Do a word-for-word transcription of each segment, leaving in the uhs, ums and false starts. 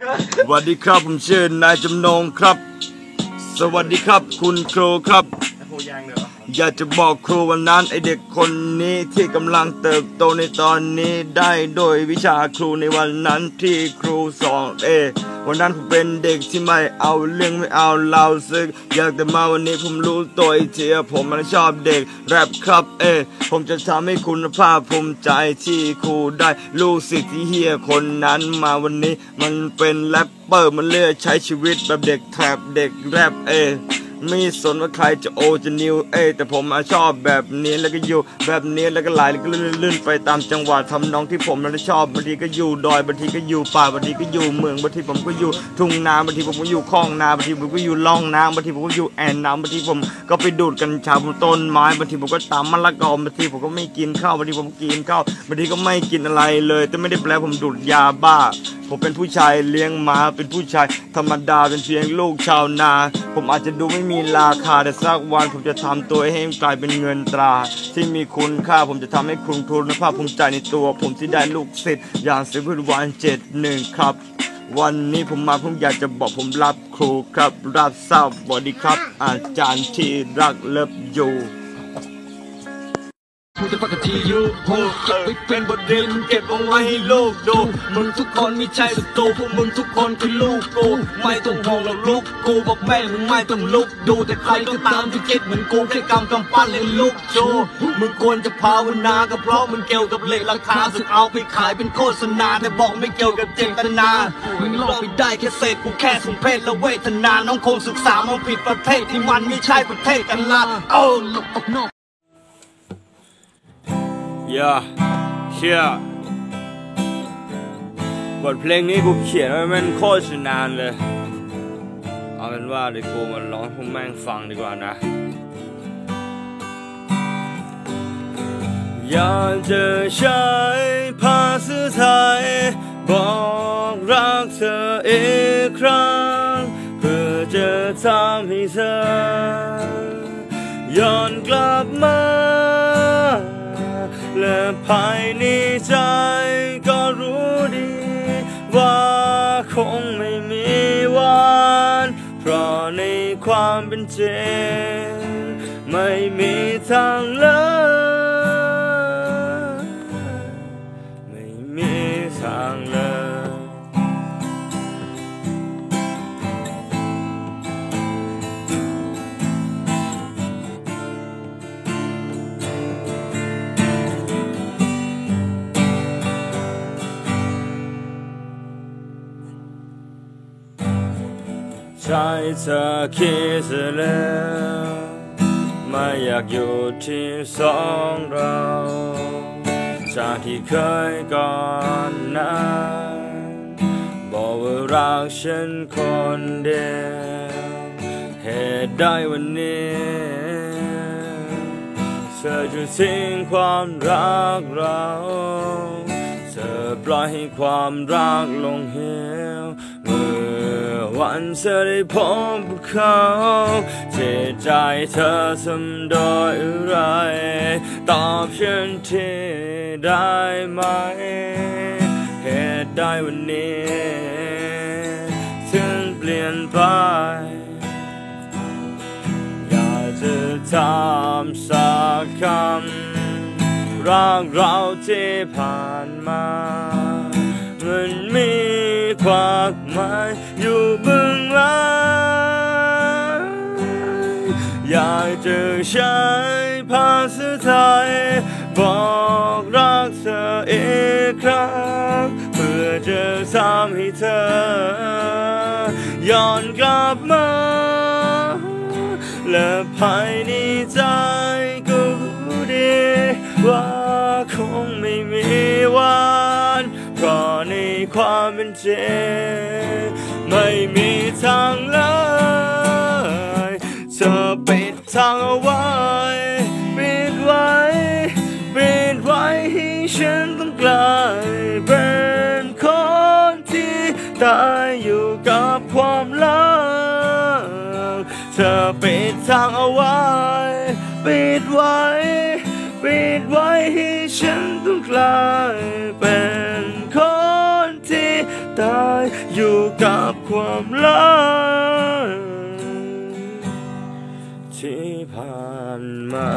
สวัสดีครับผมชื่อนายจำนงครับสวัสดีครับคุณครูครับอยากจะบอกครูวันนั้นไอเด็กคนนี้ที่กำลังเติบโตในตอนนี้ได้โดยวิชาครูในวันนั้นที่ครูสอนเอวันนั้นผมเป็นเด็กที่ไม่เอาเรื่องไม่เอาเล่าซึกอยากแต่มาวันนี้ผมรู้ตัวอีกทีผมมันชอบเด็กแรปครับเอผมจะทำให้คุณภาพภูมิใจที่ครูได้ลูกศิษย์ที่เฮียคนนั้นมาวันนี้มันเป็นแรปเปอร์มันเลือกใช้ชีวิตแบบเด็กแทรปเด็กแรปเอไม่สนว่าใครจะโอจะนิวเอ้แต่ผมชอบแบบนี้แล้วก็อยู่แบบนี้แล้วก็ไหลแล้วก็ลื่นๆไปตามจังหวะทำน้องที่ผมนั้นชอบบางทีก็อยู่ดอยบางทีก็อยู่ป่าบางทีก็อยู่เมืองบางทีผมก็อยู่ทุ่งนาบางทีผมก็อยู่คลองนาบางทีผมก็อยู่ล่องน้ำบางทีผมก็อยู่แอ่งน้ำบางทีผมก็ไปดูดกัญชาบนต้นไม้บางทีผมก็ตามมะละกอบางทีผมก็ไม่กินข้าวบางทีผมกินข้าวบางทีก็ไม่กินอะไรเลยแต่ไม่ได้แปลผมดูดยาบ้าผมเป็นผู้ชายเลี้ยงม้าเป็นผู้ชายธรรมดาเป็นเพียงลูกชาวนาผมอาจจะดูไม่มีราคาแต่สักวันผมจะทำตัวให้กลายเป็นเงินตราที่มีคุณค่าผมจะทำให้คุณครูและภาคภูมิใจในตัวผมที่ได้ลูกศิษย์อย่างเซเว่นวันเจ็ดหนึ่งครับวันนี้ผมมาผมอยากจะบอกผมรับครูครับรับทราบสวัสดีครับอาจารย์ที่รักเลิฟอยู่มึงจะปกติอยู่โหเก็บไว้เป็นบทเรียนเก็บเอาไว้ให้โลกดูมึงทุกคนไม่ใช่ศัตรูพวกมึงทุกคนคือลูกกูไม่ต้องห่วงหรอกลูกกูบอกแม่มึงไม่ต้องลุกดูแต่ใครก็ตามที่คิดเหมือนกูแค่กำกำปั้นเลยลูกโจมึงควรจะภาวนาก็เพราะมันเกี่ยวกับเหล็กราคาสึกเอาไปขายเป็นโฆษณาแต่บอกไม่เกี่ยวกับเจตนามึงหลอกไปได้แค่เศษกูแค่สมเพศและเวทนาน้องคงศึกษามันผิดประเทศที่มันไม่ใช่ประเทศกันละโอ้หลบออกนอกย่าเชี่ยบทเพลงนี้กูเขียนไว้มันโคตรนานเลยเอาเป็นว่าเดี๋ยวกูมาร้องให้พวกแม่งฟังดีกว่านะอยากจะใช้ภาษาไทยบอกรักเธออีกครั้งเพื่อจะทำให้เธอย้อนกลับมาและภายในใจก็รู้ดีว่าคงไม่มีวันเพราะในความเป็นจริงไม่มีทางเลยไม่มีทางเลยใจเธอคิดแล้วไม่อยากอยู่ที่สองเราจากที่เคยก่อนนั้นบอกว่ารักฉันคนเดียวเหตุใดวันนี้เธอจะทิ้งความรักเราเธอปล่อยให้ความรักลงเหวเมื่อวันเธอได้พบเขาเสียใจเธอทำโดยอะไรตอบฉันทีได้ไหมเหตุใดวันนี้ถึงเปลี่ยนไปอยากจะถามสักคำรักเราที่ผ่านมามันมีความหมายอยู่เบื้องหลังอยากจะใช้ภาษาไทยบอกรักเธออีกครั้งเพื่อจะทำให้เธอย้อนกลับมาและภายในใจก็รู้ดีว่าคงไม่มีวันเพราะในความเป็นจริงไม่มีทางเลยเธอปิดทางเอาไว้ปิดไว้ปิดไว้ให้ฉันต้องกลายเป็นคนที่ตายอยู่กับความลับเธอปิดทางเอาไว้ปิดไว้ปิดไว้ให้ฉันต้องกลายเป็นคนที่ตายอยู่กับความรักที่ผ่านมา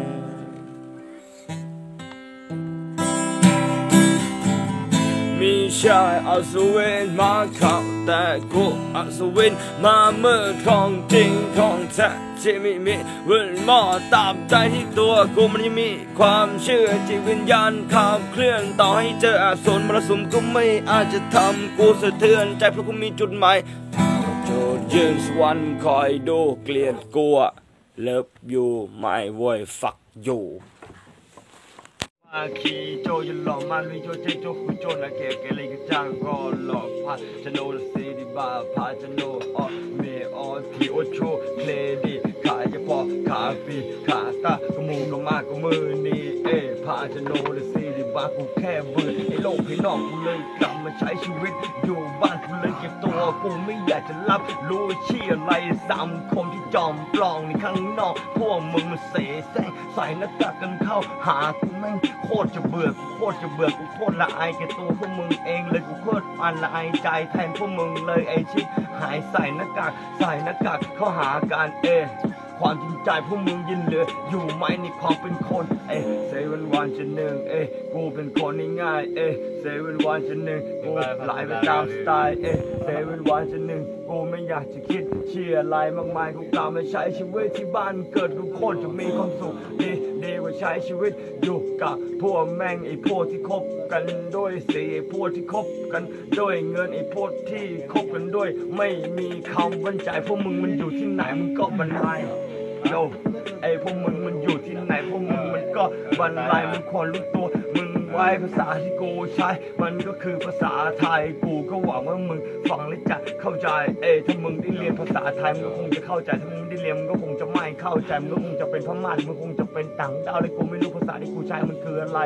มีชายอัศวินมาเข้าแต่กูอัศวินมาเมื่อของจริงของแท้ที่ไม่มีเวลมอตามใจที่ตัวกูมันยังมีความเชื่อจิตวิญญาณขับเคลื่อนต่อให้เจออาสนมรสุมก็ไม่อาจจะทำกูสะเทือนใจเพราะกูมีจุดหมายโจดยืนสวรรค์คอยดูเกลียดกลัวเลิฟอยู่ไม่เว้ยฟักอยู่มาคีโจยหลอกมาลุยโจเจโจคุโจนาเกเกเลยก็จ้างก็หลอกพาจะโนซีดิบาพาจะโนออเมออทีโอโชเคลดีขายจะพอขาปีขาตากมูกมากกมือนี่เอพาจะโนซีดิบากูแค่เบื่อไอ้โลกให้นอกกูเลยกลับมาใช้ชีวิตอยู่บ้านกูเลยเก็บตัวกูไม่อยากจะรับรู้เชี่ยอะไรสังคมที่จอมปลองในข้างนอกพวกมึงมันเสแสร้งใส่หน้ากากกันเข้าหากูแม่งโคตรจะเบื่อกูโคตรจะเบื่อกูโคตรละอายแกตัวพวกมึงเองเลยกูโคตรอันละอายใจแทนพวกมึงเลยไอชิบหายใส่หน้ากากใส่หน้ากากเข้าหาการเอความจริงใจพวกมึงยินเหลืออยู่ไหมในความเป็นคนเอเซเว่นวันจะหนึ่งเอกูเป็นคนง่ายเอเซเว่นวันจะหนึ่งกูไหลไปตามสไตล์เอเซเว่นวันจะหนึ่งกูไม่อยากจะคิดเชื่ออะไรมากมายกูกลับมาใช้ชีวิตที่บ้านเกิดกูโคตรจะมีความสุขดีดีกว่าใช้ชีวิตอยู่กับพวกแม่งไอ้พวกที่คบกันด้วยสีไอ้พวกที่คบกันด้วยเงินไอ้พวกที่คบกันด้วยไม่มีคำบรรยายพวกมึงมันอยู่ที่ไหนมึงก็บรรยายโยไอ้พวกมึงมันอยู่ที่ไหนพวกมึงมันก็บรรยายมึงควรรู้ตัวมึงไว้ภาษาที่กูใช้มันก็คือภาษาไทยกูก็หวังว่ามึงฟังและจะเข้าใจเอ้ถ้ามึงได้เรียนภาษาไทยมึงก็คงจะเข้าใจถ้ามึงไม่ได้เรียนมึงก็คงจะไม่เข้าใจมึงก็คงจะเป็นพม่ามึงคงจะเป็นต่างดาวเลยกูไม่รู้ภาษาที่กูใช้มันคืออะไร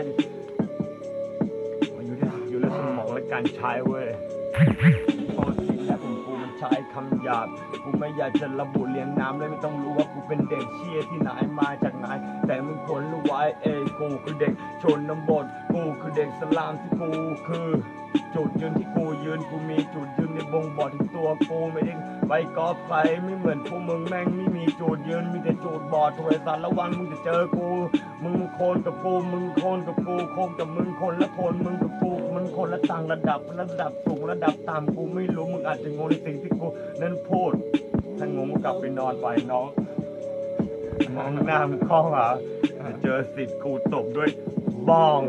มันอยู่ที่อยู่ในสมองและการใช้เว้ยพอทีแล้วผมกูมันใช้คำหยาบกูไม่อยากจะระบุเรียงน้ำเลยไม่ต้องรู้ว่ากูเป็นเด็กเชี่ยที่ไหนมาจากไหนแต่มึงควรรู้ไว้เอ้กูคือเด็กชนบทกูคือเด็กสลามที่กูคือจุดยืนที่กูยืนกูมีจุดยืนในบ่งบอกที่ตัวกูไม่ได้ไปกอบใครไม่เหมือนพวกมึงแม่งไม่มีจุดยืนมีแต่จุดบอดตัวไอ้สัตว์ระวังมึงจะเจอกูมึงโคนกับกูมึงโคนกับกูโคนกับมึงคนละคนมึงกับกูมึงคนละต่างระดับระดับสูงระดับต่ำกูไม่รู้มึงอาจจะงงในสิ่งที่กูนั้นพูดถ้างงก็กลับไปนอนไปน้องมองหน้ามึงคล้องเหรอเจอสิทธิ์กูตบด้วยบ้อง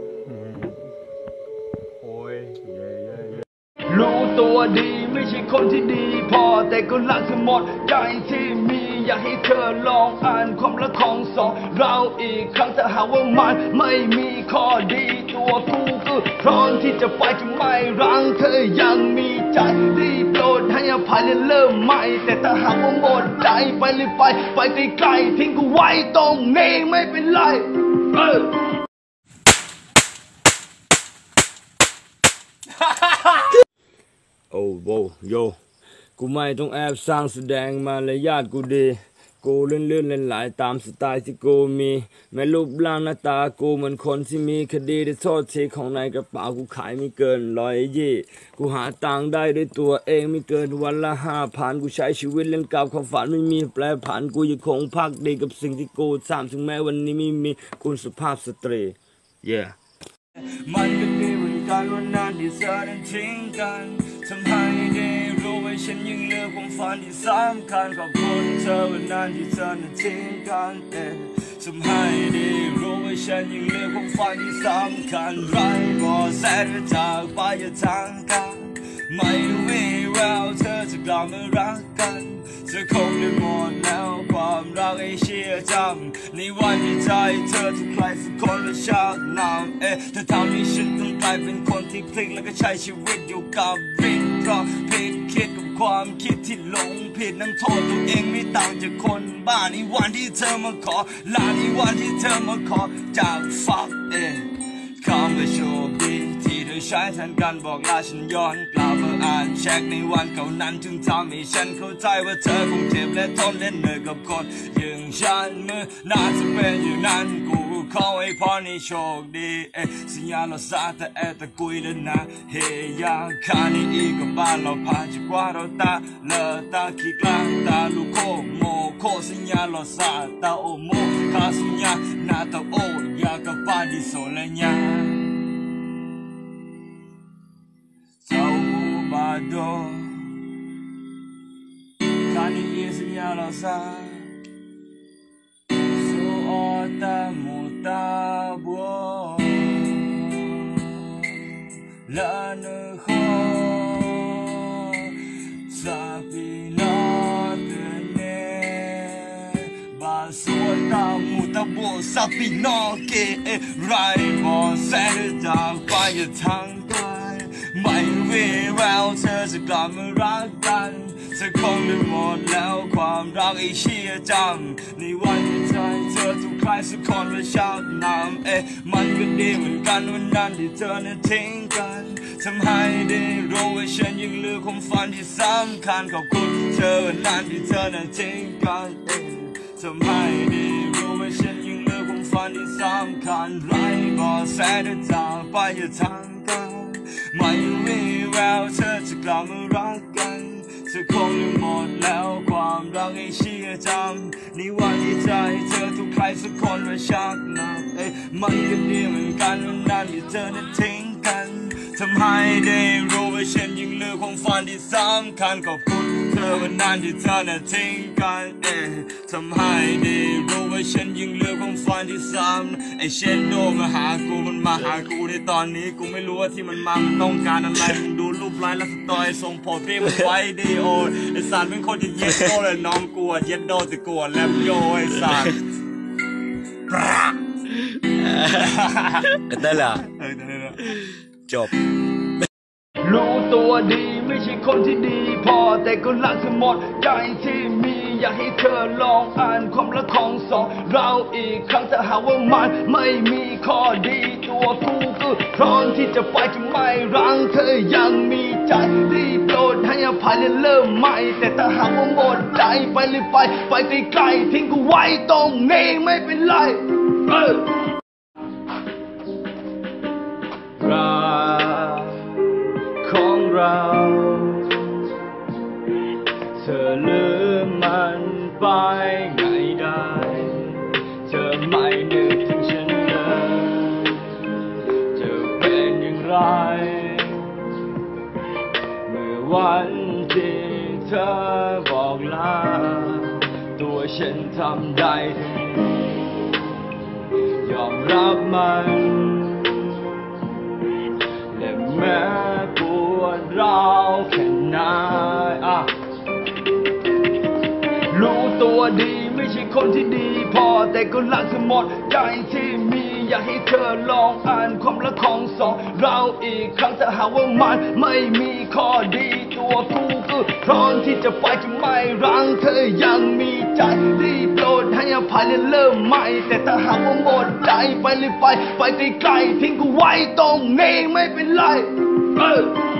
โอ้ยรู้ตัวดีไม่ใช่คนที่ดีพอแต่ก็รักเธอหมดใจที่มีอยากให้เธอลองอ่านความรักของสองเราอีกครั้งถ้าหากว่ามันไม่มีข้อดีตัวกูก็พร้อมที่จะไปจะไม่รั้งเธอยังมีใจรีบโปรดให้อภัยและเริ่มใหม่แต่ถ้าหากว่าหมดใจไปเลยไปไปไกลๆทิ้งกูไว้ตรงนี้ไม่เป็นไรเออโอ้โหโยกูไม่ต้องแอบสร้างแสดงมารยาทกูดีกูเลื่อนเลื่อนเล่นหลายตามสไตล์ที่กูมีแม้รูปร่างหน้าตากูเหมือนคนที่มีคดีได้โทษทีของในกระเป๋ากูขายไม่เกินร้อยยี่กูหาตังค์ได้ด้วยตัวเองไม่เกินวันละห้าพันกูใช้ชีวิตเล่นกับความฝันไม่มีแปรผันกูยังคงพักดีกับสิ่งที่กูสร้างถึงแม้วันนี้ไม่มีคุณสุภาพสตรี yeah มันก็ดีเหมือนกันวันนั้นที่เธอนั้นทิ้งกันทำให้ได้รู้ว่าฉันยังเหลือความฝันที่สำคัญขอบคุณเธอวันนั้นที่เธอนั้นทิ้งกันเอทำให้ได้รู้ว่าฉันยังเหลือความฝันที่สำคัญไรก็แสนจากไปอย่าทางกันไม่มีแววเธอจะกลับมารักกันเธอคงได้หมดแล้วความรักให้เชื่อจำในวันที่ใจเธอทุกใครสักคนและชาตินำเอ๊ะเธอทำให้ฉันต้องกลายเป็นคนที่พลิกแล้วก็ใช้ชีวิตอยู่กับรินเพราะผิดคิดกับความคิดที่หลงผิดนั่งโทษตัวเองไม่ต่างจากคนบ้าในวันที่เธอมาขอลาในวันที่เธอมาขอจากฟักเอ๊ะคำว่าโชคดีที่เธอใช้แทนการบอกลาฉันย้อนกลับมาอ่านแชทในวันเก่านั้นจึงทำให้ฉันเข้าใจว่าเธอคงเจ็บและทนและเหนื่อยกับคนอย่างฉันเมื่อน่าจะเป็นอย่างนั้นกูคขอให้พรให้โชคดีเอ้สัญญาเราสาแต่แอแต่กุยแล้วนะเฮียคานี่อีกกับบ้านเราพาจะกว่าเราตาเลอตาขี้กลางตาลูกโคโมโคสัญญาเราสาตาโอโมคาสัญญาหน้าตาโอยากับบ้านดิโซเลญาเจ้าบูบาโดคานี่อีสัญญาเราสาLana ho sapina tene basota mutabo sapino ke rai bo sai da pa ya thang kai mai we rao เธอจะกลับมารักกันจะคงได้หมดแล้วความรักไอ้เชี่ยจำในวันที่ใจเธอถูกใครสักคนมาชักนำเอ๊ะมันก็ดีเหมือนกันวันนั้นที่เธอนั้นทิ้งกันทำให้ได้รู้ว่าฉันยังเหลือความฝันที่สำคัญขอบคุณเธอวันนั้นที่เธอนั้นทิ้งกันเอ๊ะทำให้ได้รู้ว่าฉันยังเหลือความฝันที่สำคัญไร้เบาะแสเดินทางไปอย่าทางกันไม่มีแววเธอจะกลับมารักกันจะคงได้หมดแล้วความรักให้เชื่อจำในวันที่ใจเธอถูกใครสักคนมาชักนำเอ๊ะมันก็ดีเหมือนกันวันนั้นที่เธอนั้นทิ้งกันทำให้ได้รู้ว่าฉันยังเหลือความฝันที่สำคัญขอบคุณเธอวันนั้นที่เธอนั้นทิ้งกันเอ๊ะทำให้ได้รู้ว่าฉันยังเหลือความฝันที่ซ้ำไอ้เชนโดมาหากูมันมาหากูในตอนนี้กูไม่รู้ว่าที่มันมามันต้องการอะไรมึงดูรูปไลน์และสตอรี่ส่งโพสต์ที่มันไว้ดีโอไอ้สารเป็นคนที่เย็ดโดเลยน้องกลัวเย็ดโดจะกลัวแล้วโยไอ้สารได้ละจบรู้ตัวดีไม่ใช่คนที่ดีพอแต่ก็รักเธอหมดใจที่มีอยากให้เธอลองอ่านความรักของสองเราอีกครั้งถ้าหากว่ามันไม่มีข้อดีตัวกูก็พร้อมที่จะไปจะไม่รั้งเธอยังมีใจรีบโปรดให้อภัยและเริ่มใหม่แต่ถ้าหากว่าหมดใจไปเลยไปไปไกลๆทิ้งกูไว้ตรงนี้ไม่เป็นไรเออของเราเธอลืมมันไปไงได้เธอไม่นึกถึงฉันเลยจะเป็นอย่างไรเมื่อวันที่เธอบอกลาตัวฉันทำได้ยอมรับมันและแม้ปวดร้าวแค่ไหนอ่ะรู้ตัวดีไม่ใช่คนที่ดีพอแต่ก็รักเธอหมดใจที่มีอยากให้เธอลองอ่านความรักของสองเราอีกครั้งถ้าหากว่ามันไม่มีข้อดีตัวกูก็พร้อมที่จะไปจะไม่รั้งเธอยังมีใจรีบโปรดให้อภัยและเริ่มใหม่แต่ถ้าหากว่าหมดใจไปเลยไปไปไกลๆทิ้งกูไว้ตรงนี้ไม่เป็นไรเออ